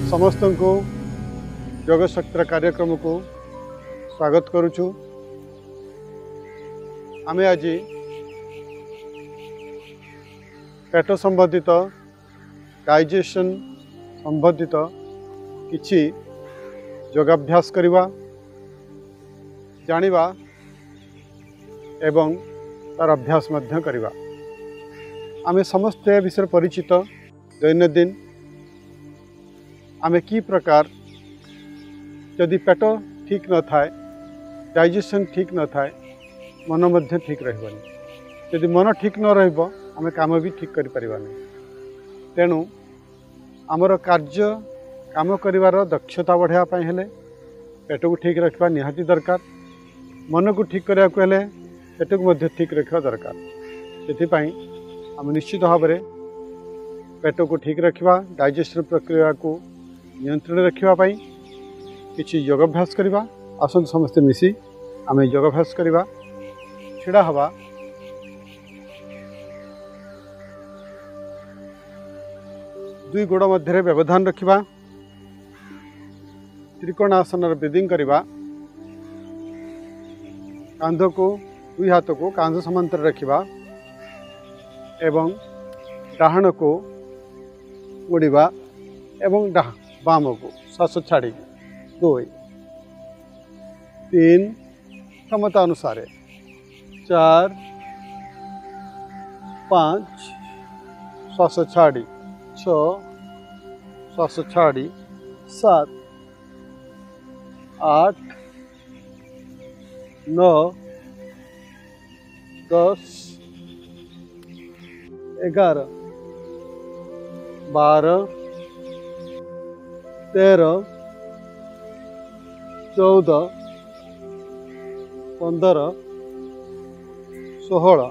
समस्त को योग शक्ति कार्यक्रम को स्वागत करुचु। आमे आज पेट संबंधित डाइजेशन संबंधित किछि योगाभ्यास करिवा जानिबा एवं तार अभ्यास मध्य करिवा। आमे समस्त विषय परिचित दैनंदिन आमे की प्रकार यदि पेट ठीक न थाए डाइजेशन ठीक न थाए मन मध्य ठीक रहबनी। यदि मन ठीक न रहबो आमे काम भी ठीक करि परिबानी। तेणु आमर कार्य काम करिवार दक्षता बढ़ाया पाई हेले पेट को ठीक रखा निहाती दरकार। मन को ठीक करिया को हेले पेट को मध्य ठीक रखा दरकार। सेथिपाई आम निश्चित भाव में पेट को ठीक रखा डाइजेशन प्रक्रिया को नियंत्रण रखापी किसी योगाभ्यास करवा। आसन समस्ते मिसी आम योगाभ्यास करवा। छिड़ा हवा दुई गोड़ मध्य व्यवधान रखा। त्रिकोणासन ब्रीदिंग करवा। कांध को दुई हाथ को कांध समांतर रखा एवं डाहाण को ओडिबा एवं बाम को श्वास छाड़ी 2 3 क्षमता अनुसार 4 5 श्वास छाड़ी 6 श्वास छाड़ी 7 8 9 10 11 12 13 14 15 16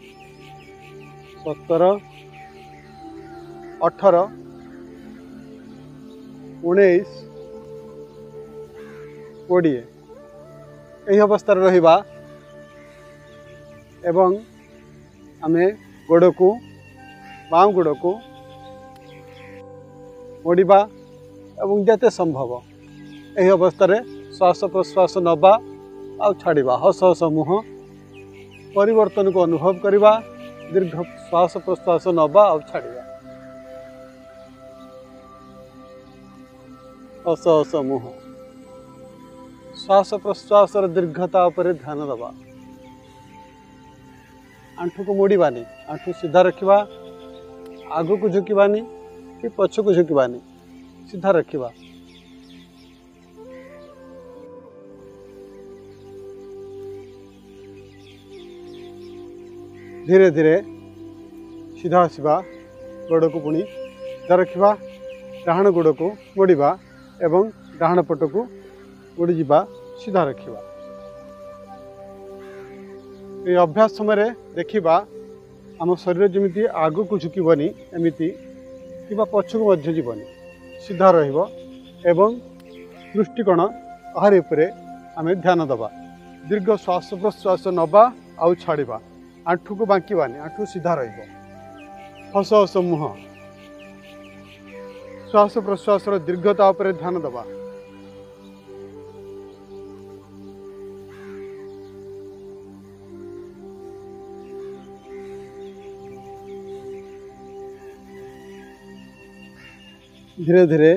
17 18 19 20 यही अवस्था रहिबा एवं आमे गोड़ को बाम गोड़ को मोड़िबा एवं जते संभव यही अवस्था रे श्वास प्रश्वास नबा आ छाड़िबा। हस हस मुह परिवर्तन को अनुभव करवा। दीर्घ श्वास प्रश्वास नबा आ छाड़िबा। हस हस मुह श्वास प्रश्वास दीर्घता पर ध्यान दबा। आंठू को मोड़बानी। आंठू सीधा रखा। आगू को झुकबानी कि पछ को झुकबानी सीधा रखा। धीरे धीरे सीधा आसवा। गोड़ को पुणी सीधा रखा। डाहाण गोड़ को मोड़वा एवं डाहाण पट को मोड़ी जावा सीधा रखा। ये अभ्यास समय देखा आम शरीर जमी आगू को झुकबनी एमती कि पछ को मध्य जीवनी सीधा रहिबो एवं दृष्टिकोण आहार उपरे आम ध्यान दबा। दीर्घ श्वास प्रश्वास नबा आउ छाड़िबा। आंठू को बांकीबानी। आंठू सीधा रहिबो। हस हस मुह श्वास प्रश्वास दीर्घता उपरे ध्यान दबा। धीरे धीरे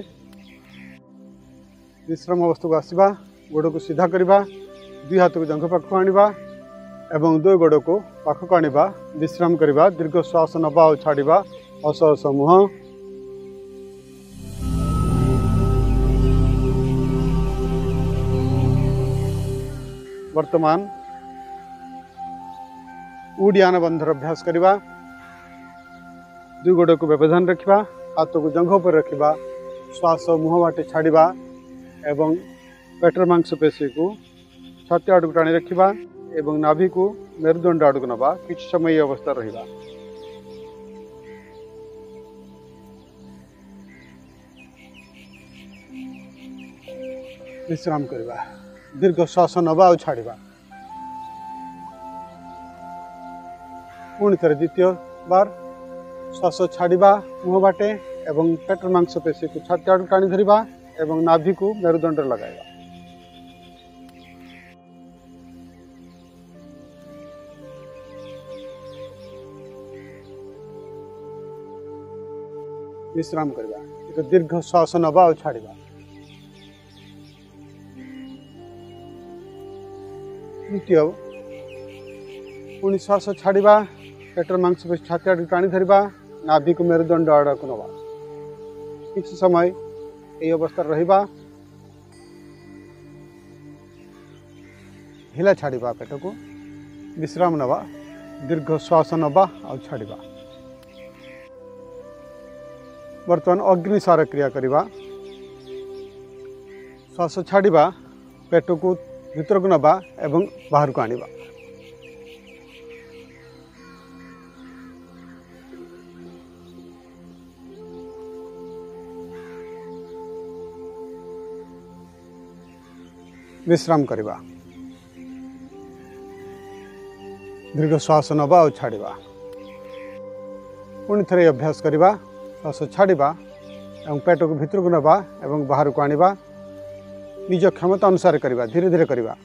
विश्राम अवस्था को आसवा। गोड़ को सीधा करवा। दुई हाथ को जंघ पाख आनिबा एवं दुई गोड़ को पाख को आनिबा। विश्राम करवा। दीर्घ श्वास नबा और छाड़िबा। हस हस मुह वर्तमान उडियान बंधर अभ्यास करवा। दुई गोड़ को व्यवधान रखा। हाथ को जंघ पर रखा। श्वास मुह बाटे छाड़िबा एवं पेटर मांसपेशी को छाती आड़ को टाणी रखा एवं नाभि को मेरुदंड आड़ को नबा। किछ समय अवस्था रहिबा। विश्राम करवा। दीर्घ श्वास नबा और छाड़िबा। पुणी थे द्वितीय बार श्वास छाड़िबा मुह बाटे एवं पेट मांसपेशी को छाती आड़ टाणी धरिबा एवं नाभि को मेरुदंड लगाइबा। विश्राम करबा। एक दीर्घ श्वास नबा और छाड़िबा। द्वितीय पुणी श्वास छाड़िबा, पेटर मांसपेशी छाती आड़ टाणी धरिबा, नाभि को मेरुदंड आड़ को नबा। किसी समय यही अवस्था रहिबा। हिला छाड़िबा पेट को, विश्राम नबा, दीर्घ श्वास नबा और छाड़िबा। वर्तमान अग्निसार क्रिया करिबा। श्वास छाड़िबा, पेट को भीतर को नबा एवं बाहर को आनिबा। विश्राम करिबा। दीर्घ श्वास नबा और छाड़िबा। पुणी थरे अभ्यास करिबा। श्वास छाड़िबा एवं पेट को भीतर को नबा एवं बाहर को आनिबा। निज क्षमता अनुसार करिबा, धीरे धीरे करिबा।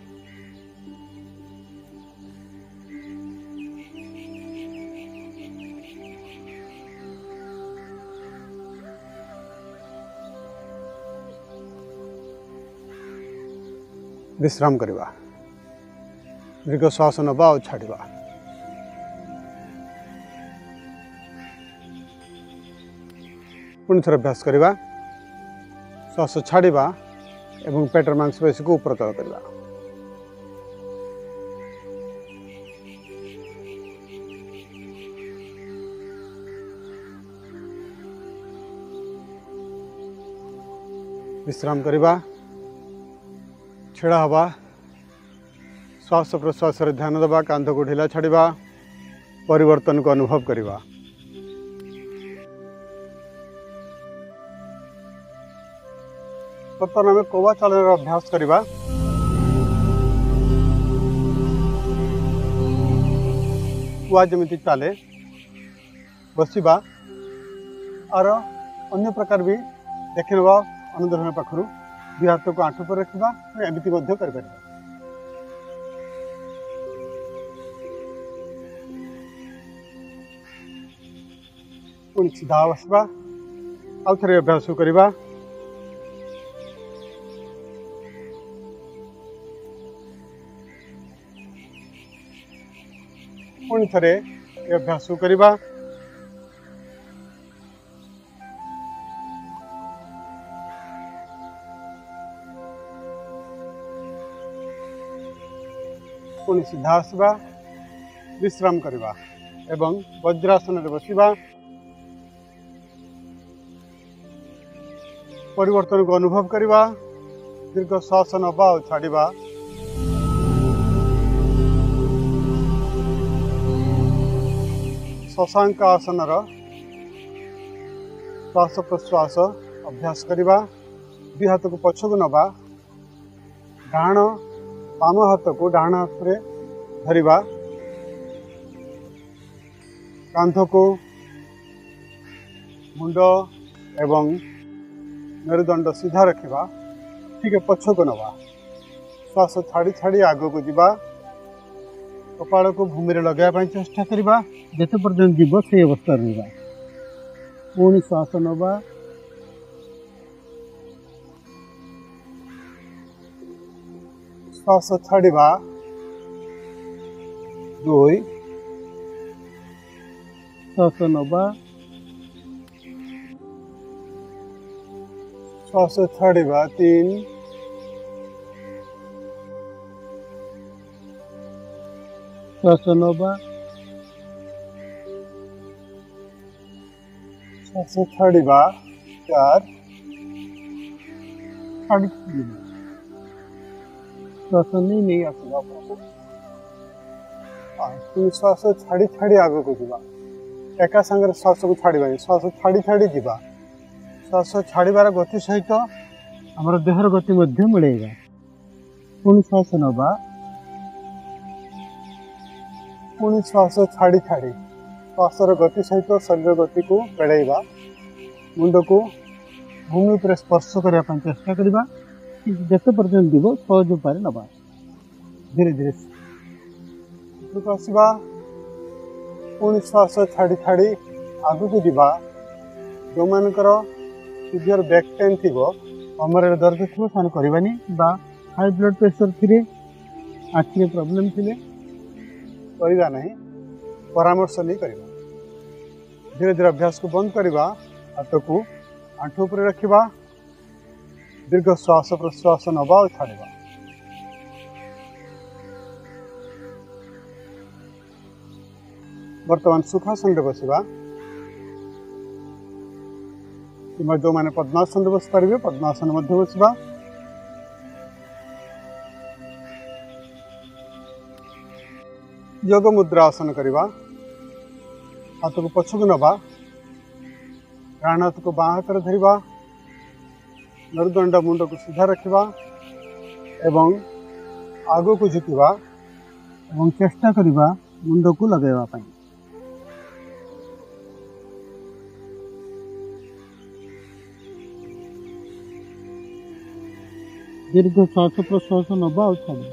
विश्राम करिबा। दीर्घ श्वास नबा और छाड़िबा। पुणी थर अभ्यास करिबा। श्वास छाड़िबा एवं पेटर मांसपेशी को ऊपर तल करिबा। विश्राम करिबा। छेड़ा हवा। श्वास प्रश्वास रे ध्यान दबा। कांध को ढिला छाड़िबा। परिवर्तन को अनुभव करिबा। बर्तमान आम कौवा चालन अभ्यास करिबा। कुआ जमिति चाले, बसिबा और अन्य प्रकार भी देखा अनुदर्शन पाखु दि हाथ को आंठू पर रखा एमती कर। पुणी सीधा बसवा। आउ थे अभ्यास करवा। पुणी थे अभ्यास करवा। पुणी सीधा आसवा। विश्राम करवा एवं वज्रासन रे बसिबा। परिवर्तन को अनुभव करवा। दीर्घ श्वास नबा और छाड़िबा। शशांक आसन श्वास प्रश्वास अभ्यास करवा। दि हाथ को पछ को नबा। डाण बाम हाथ को डाण हाथ में धरिबा। कांध को मुंड एवं मेरुदंड सीधा रखिबा। ठीक है, पछ को नबा। श्वास छाड़ी छाड़ी आग को जीवा। कपाल को भूमि रे लगाया चेष्टा करवा। जेते पर्यंत जीव से अवस्था रहा। पुणी श्वास नबा। श्वास छाड़िबा। 2 श्वास नबा। श्वास छाड़िबा। 3 श्वास नबा। श्वास छाड़िबा। 4 श्वास नहीं आसवा। श्वास छाड़ी छाड़ी आग को जीवा। एका संगे श्वास को छाड़िबानी। श्वास छाड़ी छाड़ी जीवा। श्वास छाड़बार गति सहित आमर देहर गति मिलेगा। पुणी श्वास नबा। पुणी श्वास छाड़ी छाड़ी श्वासर गति सहित शरीर गति को बेड़ेबा। मुंड को भूमि पर स्पर्श करने चेष्टा करवा जिते पर्यटन जीव सहज उपाय नवा धीरे धीरे आसवा पुणी श्वास छाड़ी छाड़ी आग को जीवा जो मानकर सीवियर बैक पेन थी कमर दर्द थी से करवानी हाई ब्लड प्रेशर थी आखिरे प्रॉब्लम थी करवा नहीं परामर्श नहीं करवा धीरे धीरे अभ्यास को बंद करवा हाथ को आंठू पर रखा दीर्घ श्वास प्रश्वास नवा और छाड़वा वर्तमान सुखासन बसवा कि जो मैंने पद्मासन बस पारे पद्मासन बसवा योग मुद्रा आसन करवा हाथ को पछक नवा डाण हाथ को बाँ हाथ धरवा मेरुदंड मुंड को सीधा रखा एवं आग को झुकवा एवं चेष्टा करवा मुंड को लगेवा दीर्घ श्वास प्रश्वास नवा और छाड़वा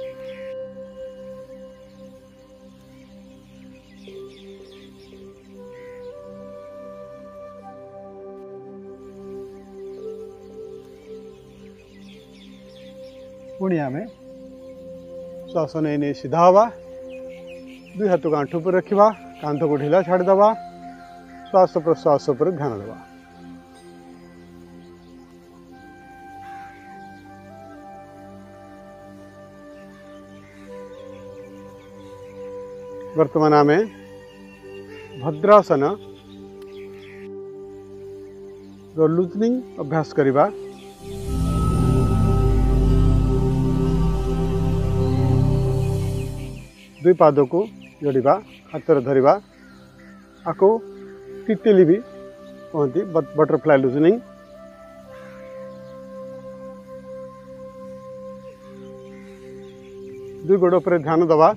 पुणी आम श्वास नहीं सीधा हवा दुई हाथ को आंठू पर रखा कांध को ढिला छाड़देवा श्वास प्रश्वास पर ध्यान देवा वर्तमान आम भद्रासन लूजनिंग अभ्यास करवा दुई पाद को जोड़ा हाथ धरवा आपको तितिली भी कहती बटरफ्लाई लूजनिंग दुई गोड़ पर ध्यान दवा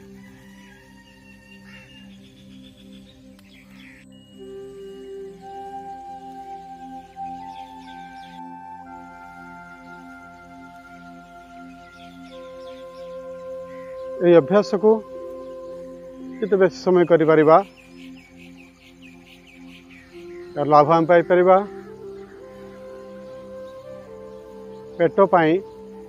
ये अभ्यास को कितने बेस समय करिपार लाभ आम पाइपर पेट पाई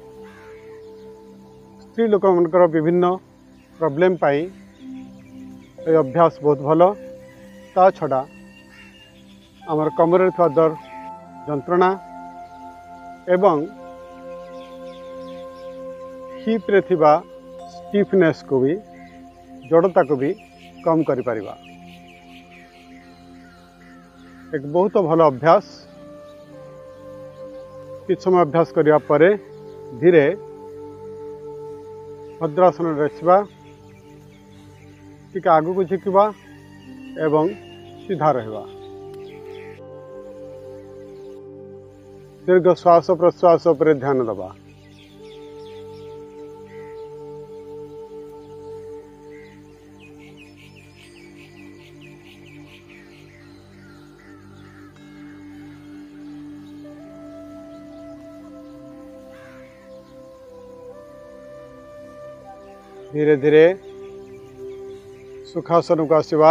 स्त्री लोक मनकर विभिन्न प्रॉब्लम पाई ये अभ्यास बहुत भल ता छड़ा आमर कमर दर्द जंत्रणा एवं हिप रे थिबा स्टिफनेस को भी जड़ता को भी कम करि परिबा एक बहुत भल अभ्यास किछ समय अभ्यास करिया परे धीरे भद्रासन रखा टिके आगु को झुकवा एवं सीधा रहवा दीर्घ श्वास प्रश्वास पर ध्यान दबा धीरे धीरे सुखासन को आसवा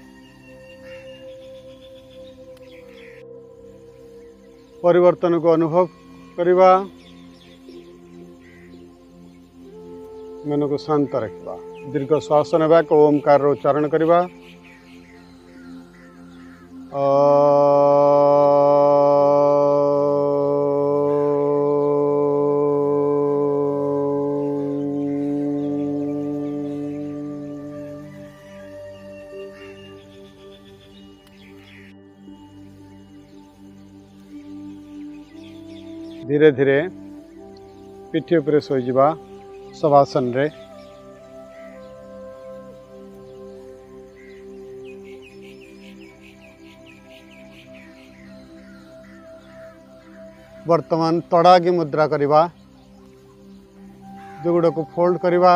परिवर्तन को अनुभव करवा मन को शांत रखा दीर्घ श्वास नेबा ओमकार उच्चारण करवा धीरे धीरे पिठी उपरे शोइजिबा शवासन रे वर्तमान तड़ागी मुद्रा करवा जोगुड़ा को फोल्ड करवा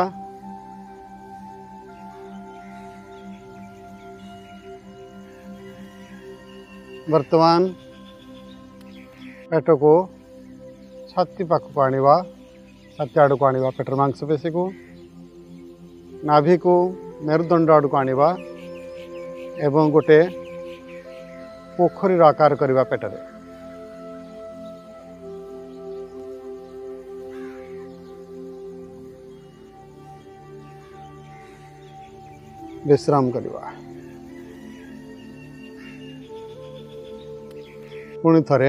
वर्तमान पेट को छाती पाखक आनिबा छाती आड़ को आनिबा पेटर मांसपेशी को नाभि को मेरुदंड आड़ को आनिबा एवं गोटे पोखरी आकार करवा पेटरे विश्राम करवा पुणी थरे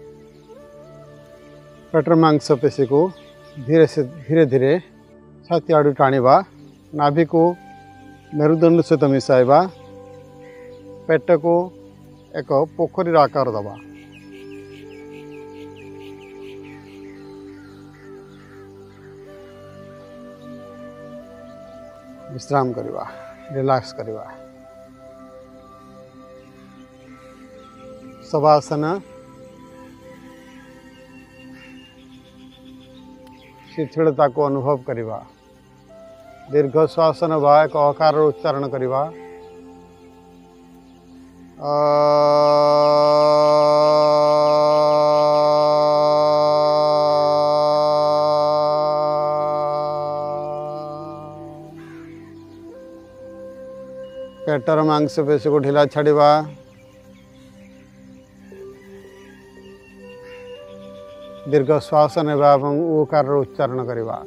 पेटर मांसपेशी को धीरे धीरे छाती आड़ टाणिबा नाभि को मेरुदंड सहित मिसाइबा पेट को एक पोखरी आकार दबा विश्राम करवा रिलैक्स करवा शवासन शिथिलता को अनुभव करवा दीर्घ श्वास नवा एक अकार उच्चारण करवा पेटर मांसपेशी को ढिला छाड़वा दीर्घ श्वास नेबा एवं उकार उच्चारण करवा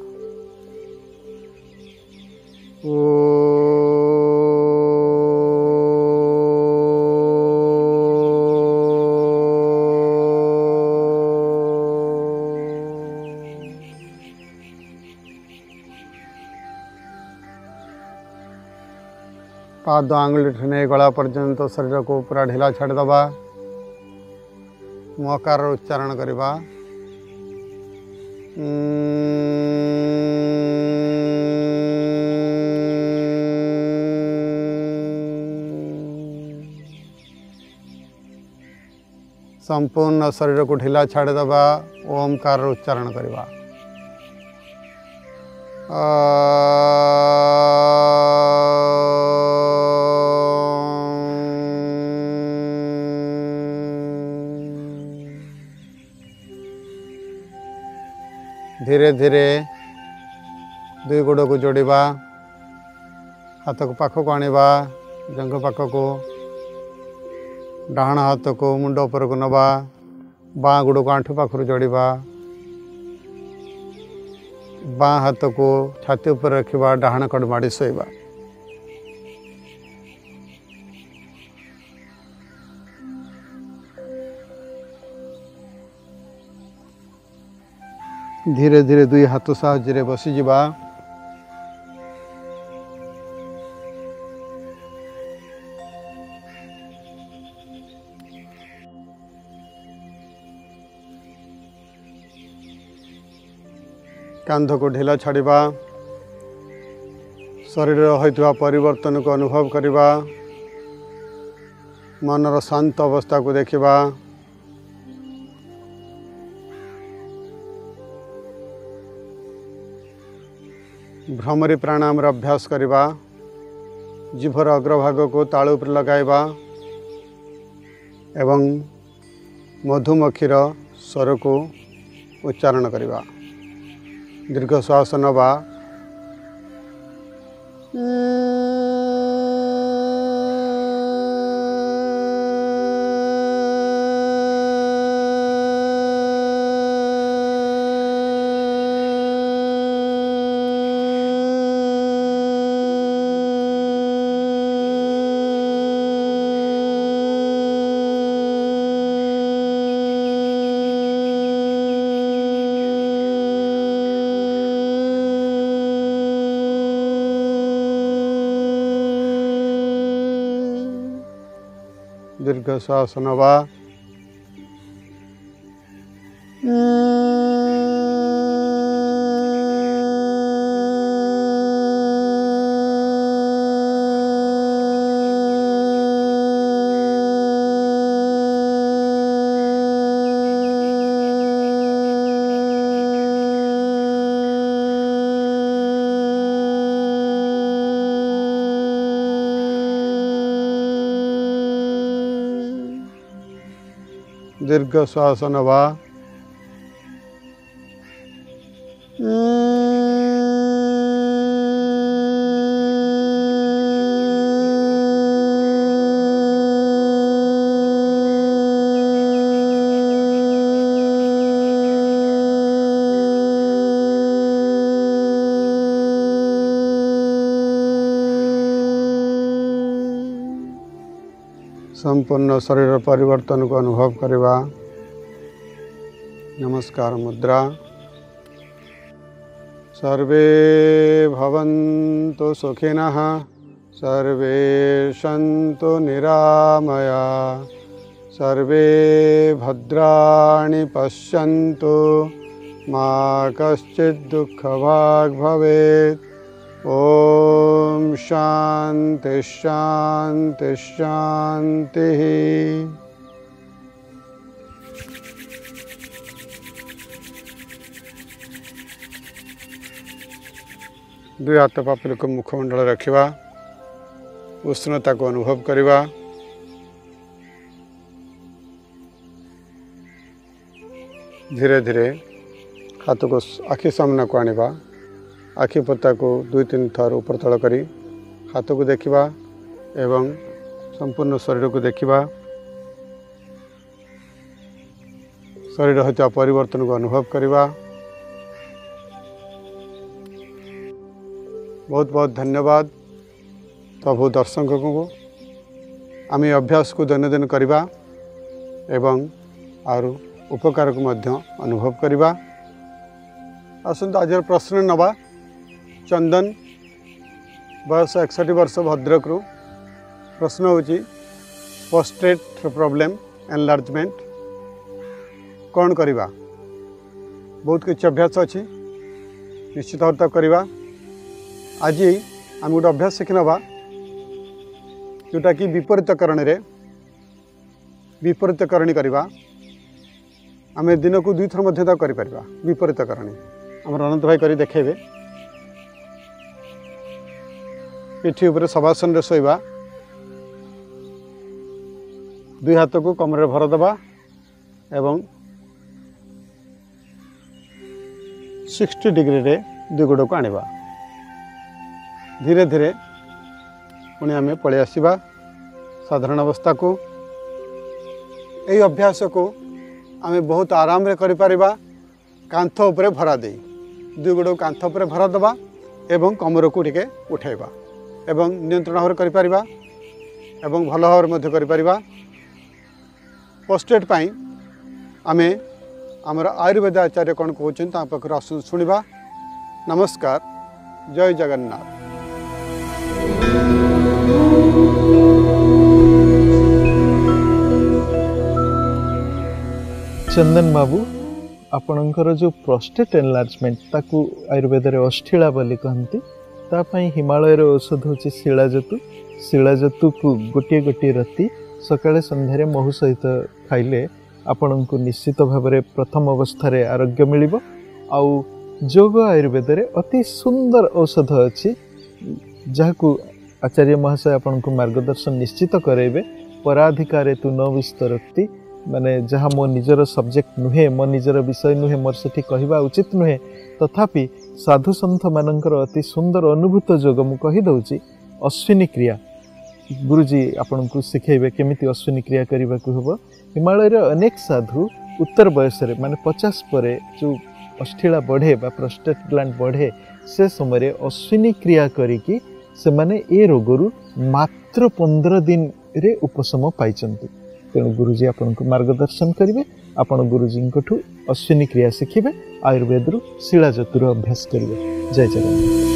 पाद आंगुली ठने गला पर्यंत शरीर को पूरा ढिला छाड़दबा मकार उच्चारण करवा संपूर्ण शरीर को ढिला छाड़दबा ओमकार उच्चारण करवा धीरे धीरे दुई गोड़ को जोड़वा हाथ को पाखक आनिबा जंघ पाखक डाहाण हाथ को मुंड उपर को नवा बाँ गोड़ को आंठू पाखर जोड़वा बाँ हाथ को छाती उपर रखा डाहाण कड़ माड़ी शोवा धीरे धीरे दुई हाथ साहाय्य बसी जिबा कांध को ढिला छाड़वा शरीर होइतवा परिवर्तन को अनुभव करवा मनर शांत अवस्था को देखा भ्रमरी प्राणायाम अभ्यास करवा जीभर अग्रभाग को तालू पर लगाइबा एवं मधुमक्षीर स्वर को उच्चारण करवा दीर्घ श्वास नवा दीर्घ श्वास नवा दीर्घ श्वास नवा संपूर्ण शरीर परिवर्तन को अनुभव करवा। नमस्कार मुद्रा। सर्वे भवन्तु सुखिनः, सर्वे सन्तु निरामया, सर्वे भद्राणि पश्यन्तु, मा कश्चित् दुःखभाग् भवेत्। ओम शांति शांति शांति। दुई हाथ पापिल को मुखमंडल रखा, उष्णता को अनुभव करवा। धीरे धीरे हाथ को आखि सामना को आनिबा। आखि पता को 2-3 थर ऊपर तल करी हाथ को देखा एवं संपूर्ण शरीर को देखा। शरीर होता परिवर्तन को अनुभव करवा। बहुत बहुत धन्यवाद प्रभु दर्शकों को। आम अभ्यास को दैनंदिन करवा एवं आर उपकार को मध्य अनुभव करवा। आसंत आज प्रश्न नवा। चंदन बयस 61 वर्ष भद्रक रु। प्रश्न होची प्रोस्टेट प्रॉब्लम एनलार्जमेंट कौन करवा। बहुत किसी अभ्यास अच्छी निश्चित भाव करवा। आज आम गोटे अभ्यास शिखि नवा जोटा कि विपरीतकरणी करवा। आम दिन को 2 थर मध्य कर विपरीतकरणी। आम अनंत भाई कर देखेबे। पिठी उपर शवासन रे शोइबा। 2 हाथ को कमर भर दबा एवं 60 डिग्री रे 2 गोड़ को आनिबा। धीरे धीरे पुणी आम पलि आसिबा साधारण अवस्था को। यही अभ्यास को आम बहुत आराम रे करि परिबा। कांथ उपरे भरा दे 2 गोड़ कांथ उपरे भरा दबा एवं कमर को टिके उठाइबा एवं नियंत्रण भाव कर पारिबा एवं भल भाव मध्य कर पारिबा। प्रोस्टेट पाई आमे आमर आयुर्वेद आचार्य कौन कहते हैं पाखर आस शुणा। नमस्कार। जय जगन्नाथ। चंदन बाबू आपणकर जो प्रोस्टेट एनलार्जमेंट ताकू आयुर्वेद रे अष्ठीला बोली कहती तापाई हिमालय औषध हूँ शिलाजतु। शिलाजतु को गोटे गोटे रति सकाळे संध्यारे महू सहित खाइले आपण को निश्चित भाव में प्रथम अवस्था आरोग्य मिलिबो। आउ जोग आयुर्वेद रे अति सुंदर औषध अच्छी जहां आचार्य महाशय आपण को मार्गदर्शन निश्चित करेबे। पराधिकारे तु न विस्तरति माने जहाँ मो निजर सब्जेक्ट नुहे मो निजर विषय नुहे मोर सेठी कहवा उचित नुहे तथापि साधु सन्थ मानकर अति सुंदर अनुभूत जोग मु कहि दउची। अश्विनी क्रिया गुरुजी आपन को सिखेबे केमिति अश्विनी क्रिया करबा को हबो। हिमालय रे अनेक साधु उत्तर बयस रे माने 50 परे जो अष्ठीला बढ़े बा प्रोस्टेट ग्लैंड बढ़े से समय अश्विनी क्रिया करिकी से माने ए रोगरु मात्र 15 दिन रे उपशम पाइचंती। तेणु गुरुजी आपन को मार्गदर्शन करेंगे। आपण गुरुजी अश्विनी क्रिया शिखिबे। आयुर्वेद शिलाजतुर अभ्यास करेंगे। जय जगन्नाथ।